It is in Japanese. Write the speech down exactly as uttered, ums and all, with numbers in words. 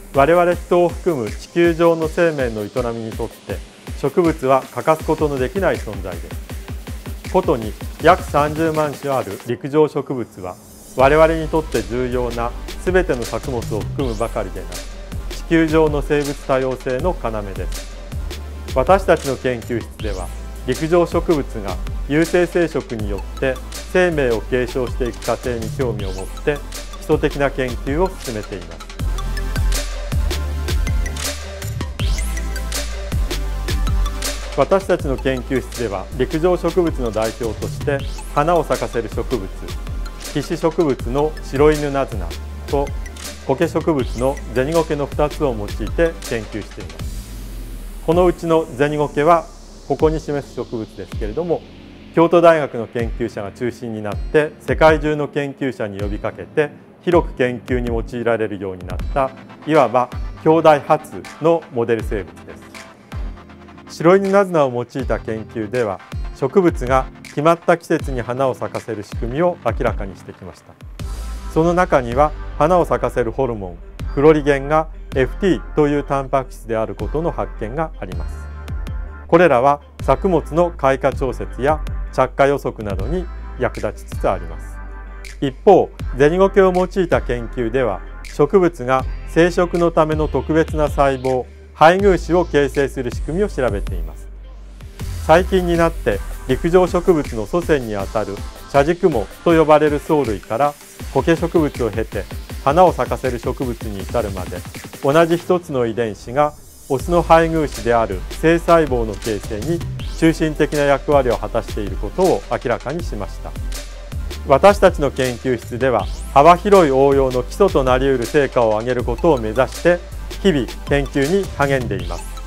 我々人を含む地球上の生命の営みにとって植物は欠かすことのできない存在です。ことに約さんじゅうまんしゅある陸上植物は我々にとって重要なすべての作物を含むばかりでなく、地球上の生物多様性の要です。私たちの研究室では陸上植物が有性生殖によって生命を継承していく過程に興味を持って基礎的な研究を進めています。私たちの研究室では陸上植物の代表として花を咲かせる植物、被子植物の白犬ナズナと苔植物のゼニゴケのふたつを用いて研究しています。このうちのゼニゴケはここに示す植物ですけれども、京都大学の研究者が中心になって世界中の研究者に呼びかけて広く研究に用いられるようになったいわば京大初のモデル生物です。白犬ナズナを用いた研究では植物が決まった季節に花を咲かせる仕組みを明らかにしてきました。その中には花を咲かせるホルモンフロリゲンが エフティー というタンパク質であることの発見があります。これらは作物の開花調節や着火予測などに役立ちつつあります。一方、ゼニゴケを用いた研究では植物が生殖のための特別な細胞配偶子を形成する仕組みを調べています。最近になって陸上植物の祖先にあたる茶軸毛と呼ばれる藻類から苔植物を経て花を咲かせる植物に至るまで同じ一つの遺伝子がオスの配偶子である性細胞の形成に中心的な役割を果たしていることを明らかにしました。私たちの研究室では幅広い応用の基礎となりうる成果を上げることを目指して日々研究に励んでいます。